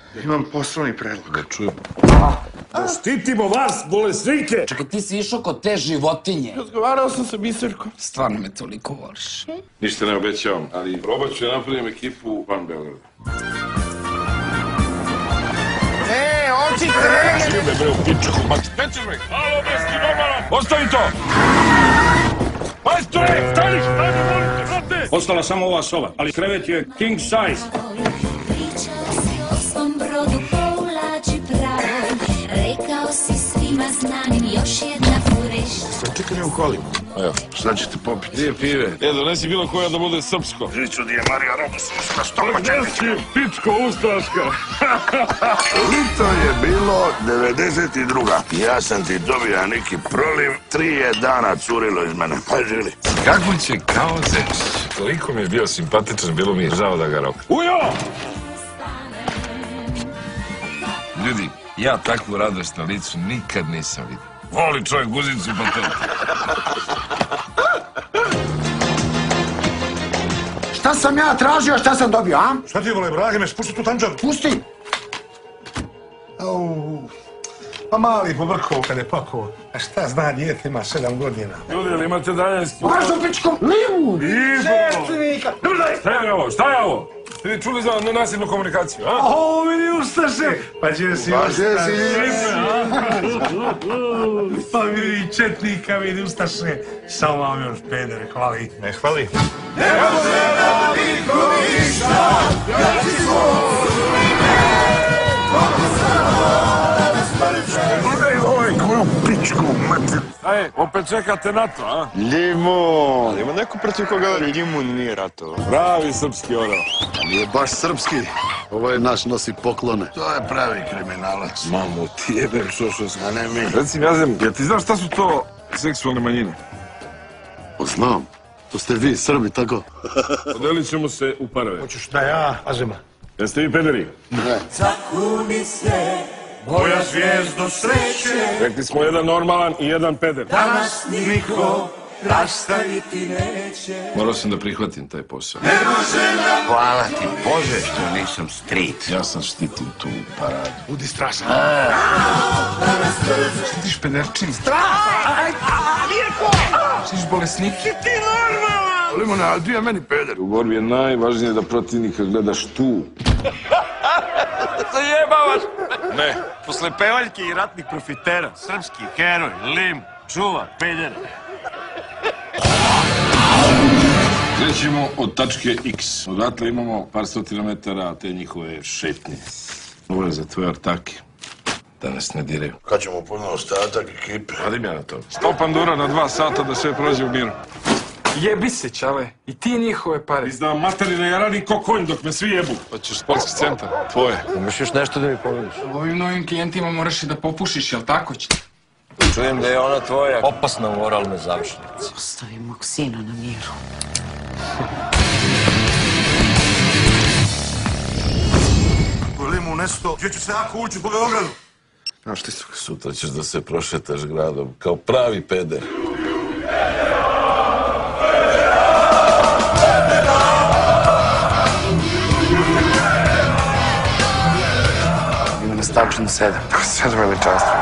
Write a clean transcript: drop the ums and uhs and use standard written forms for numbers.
Imam poslovni predlog. Da čujem. Da štitimo vas, bolesnike! Čekaj, ti si išao kod te životinje. Razgovarao sam sa Biserkom. Stvarno me toliko voliš. Ništa ne obećavam, ali probat ću da napravim ekipu van Beograda. Oči trene! Žive bre u pičku, mati. Nećeš me! Alo, beski, normalan! Ostavi to! Majstore, staniš! Ajde, molite, brate! Ostala samo ova soba, ali krevet je king size. Pričao si o svom brodu, povlači pravo. Rekao si svima znanim još jedna furešća. Sam čekaj u kolima. Evo, šta ćete popiti? Dvije pive. Donesi bilo koja da bude srpsko. Žicu di je Marija Radosuska, stopa Donesi pičko ustaška. To je bilo 92. Ja sam ti dobija neki proliv, 3 dana curilo iz mene. Pa žili. Kako će kao zeć? Toliko mi je bio simpatičan, bilo mi je žao da ga rokne. Ujo! Ljudi, ja takvu radost na licu nikad nisam vidio. Voli čovjek guzicu pa to. Šta sam ja tražio, šta sam dobio, a? Šta ti vole, brage me, spusti tu tanđar. Pusti! Pa mali pobrkao kad je pakao. A šta zna, dijete ima 7 godina. Ljudi, ali imate daljanski? Važno pičkom limu! Žetvenika! Šta je ovo? Šta je ovo? Ti čuli za nenasilnu komunikaciju, a? O, vidi Ustaše! Pa gdje si Ustaše? Pa vidi četnika, vidi Ustaše. Samo vam još pedere, hvali. Ne hvali. Gledaj ovaj koju pičku, mater. Ej, opet čekate na to, a? Limun! Ima neko protiv koga limun nije ratovao? Pravi srpski orao. Nije baš srpski. Ovo je naš nosi poklone. To je pravi kriminalac. Mamu ti jebem što sam. A ne mi. Recim, Jazem, jel ti znaš šta su to seksualne manjine? Znam. To ste vi, Srbi, tako? Podelit ćemo se u parove. Hoćeš da ja, Azema? Jeste vi pederi? Zakuni se, moja zvijezdo sreće, Rekli smo jedan normalan i jedan peder. danas niko rastaviti neće. Morao sam da prihvatim taj posao. Hvala ti, Bože, što nisam street. Ja sam štitim tu paradu. Budi strašan. Štiš pederčin. Štiš bolesnike. Limuna, a di je meni peder? U borbi je najvažnije da protivnika gledaš tu. Zajebavaš! Ne. Posle pevaljke i ratnih profitera, srpski heroj, lim, čuva, pedere. Krećemo od tačke X. Odatle imamo par stotina metara te njihove šetnje. Ovo je za tvoje ortake. Da nas ne diraju. Kad ćemo ponovno ostatak ekipe? Radim ja na to. 100 pandura na 2 sata da sve prođe u miru. Jebi se, čale. I ti njihove pare. Izdam materina jarani ko konj dok me svi jebu. Hoćeš sportski centar? Tvoje. Imaš još nešto da mi ponudiš? Ovim novim klijentima moraš i da popušiš, jel tako će? Čujem da je ona tvoja opasna moralna završnica. Ostavi mog sina na miru. Ako je limun nesto, gdje ću se jako ući po Beogradu? Znaš ti sutra ćeš da se prošetaš gradom kao pravi peder. Ima na stavčinu 7. 7 veličanstva.